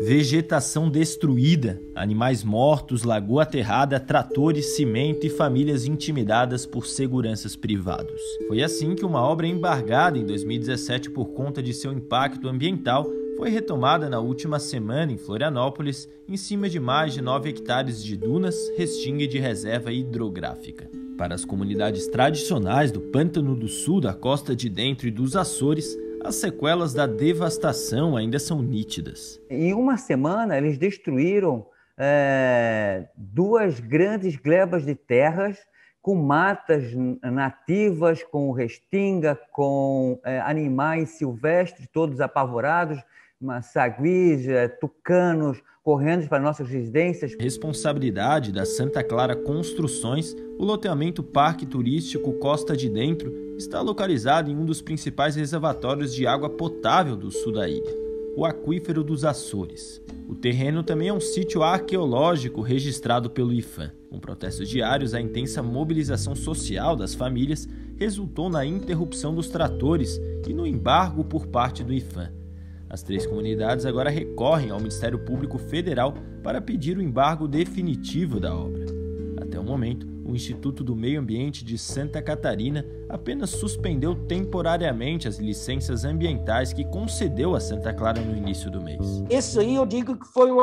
Vegetação destruída, animais mortos, lagoa aterrada, tratores, cimento e famílias intimidadas por seguranças privados. Foi assim que uma obra embargada em 2017 por conta de seu impacto ambiental foi retomada na última semana em Florianópolis, em cima de mais de 9 hectares de dunas, restinga de reserva hidrográfica. Para as comunidades tradicionais do Pântano do Sul, da Costa de Dentro e dos Açores, as sequelas da devastação ainda são nítidas. Em uma semana, eles destruíram 2 grandes glebas de terras com matas nativas, com restinga, com animais silvestres, todos apavorados, saguis, tucanos, correndo para nossas residências. Responsabilidade da Santa Clara Construções, o loteamento Parque Turístico Costa de Dentro está localizado em um dos principais reservatórios de água potável do sul da ilha, o Aquífero dos Açores. O terreno também é um sítio arqueológico registrado pelo IPHAN. Com protestos diários, a intensa mobilização social das famílias resultou na interrupção dos tratores e no embargo por parte do IPHAN. As 3 comunidades agora recorrem ao Ministério Público Federal para pedir o embargo definitivo da obra. Até o momento, o Instituto do Meio Ambiente de Santa Catarina apenas suspendeu temporariamente as licenças ambientais que concedeu a Santa Clara no início do mês. Isso aí eu digo que foi um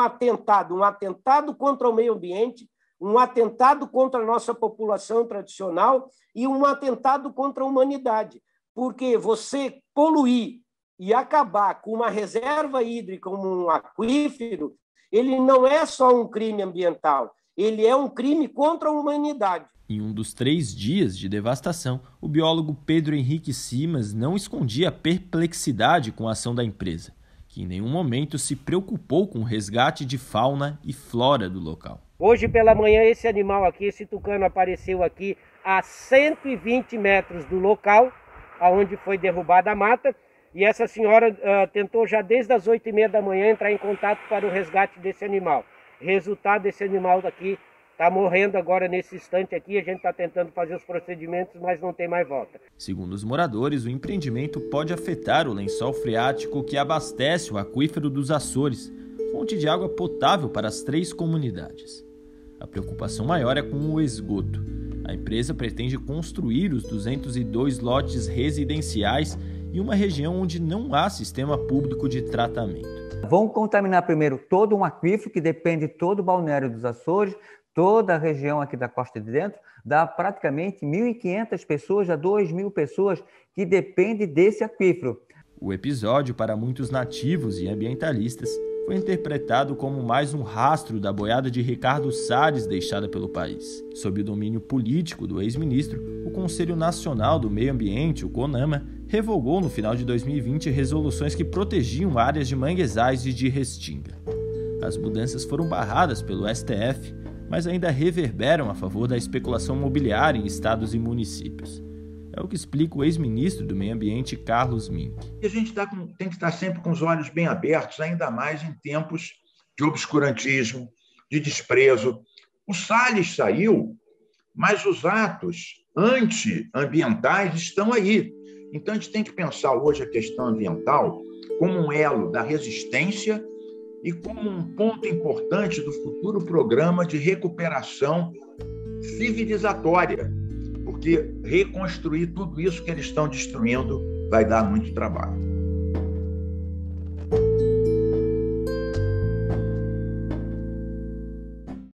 atentado contra o meio ambiente, um atentado contra a nossa população tradicional e um atentado contra a humanidade, porque você poluir e acabar com uma reserva hídrica como um aquífero, ele não é só um crime ambiental, ele é um crime contra a humanidade. Em um dos 3 dias de devastação, o biólogo Pedro Henrique Simas não escondia a perplexidade com a ação da empresa, que em nenhum momento se preocupou com o resgate de fauna e flora do local. Hoje pela manhã esse animal aqui, esse tucano apareceu aqui a 120 metros do local onde foi derrubada a mata, e essa senhora tentou já desde as 8h30 da manhã entrar em contato para o resgate desse animal. Resultado, desse animal daqui está morrendo agora nesse instante aqui, a gente está tentando fazer os procedimentos, mas não tem mais volta. Segundo os moradores, o empreendimento pode afetar o lençol freático que abastece o Aquífero dos Açores, fonte de água potável para as 3 comunidades. A preocupação maior é com o esgoto. A empresa pretende construir os 202 lotes residenciais em uma região onde não há sistema público de tratamento. Vão contaminar primeiro todo um aquífero que depende de todo o balneário dos Açores, toda a região aqui da Costa de Dentro, dá praticamente 1.500 pessoas a 2.000 pessoas que dependem desse aquífero. O episódio, para muitos nativos e ambientalistas, foi interpretado como mais um rastro da boiada de Ricardo Salles deixada pelo país. Sob o domínio político do ex-ministro, o Conselho Nacional do Meio Ambiente, o CONAMA, revogou no final de 2020 resoluções que protegiam áreas de manguezais e de restinga. As mudanças foram barradas pelo STF, mas ainda reverberam a favor da especulação imobiliária em estados e municípios. É o que explica o ex-ministro do Meio Ambiente, Carlos Mink. A gente tem que estar sempre com os olhos bem abertos, ainda mais em tempos de obscurantismo, de desprezo. O Salles saiu, mas os atos antiambientais estão aí. Então, a gente tem que pensar hoje a questão ambiental como um elo da resistência e como um ponto importante do futuro programa de recuperação civilizatória, porque reconstruir tudo isso que eles estão destruindo vai dar muito trabalho.